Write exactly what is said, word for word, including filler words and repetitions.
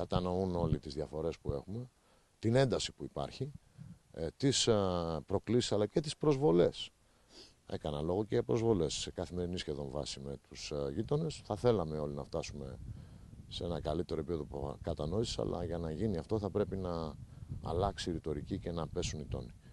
κατανοούν όλοι τις διαφορές που έχουμε, την ένταση που υπάρχει, ε, τις ε, προκλήσεις αλλά και τις προσβολές. Έκανα λόγο και για προσβολές σε καθημερινή σχεδόν βάση με τους ε, γείτονες. Θα θέλαμε όλοι να φτάσουμε σε ένα καλύτερο επίπεδο κατανόησης, αλλά για να γίνει αυτό θα πρέπει να αλλάξει η ρητορική και να πέσουν οι τόνοι.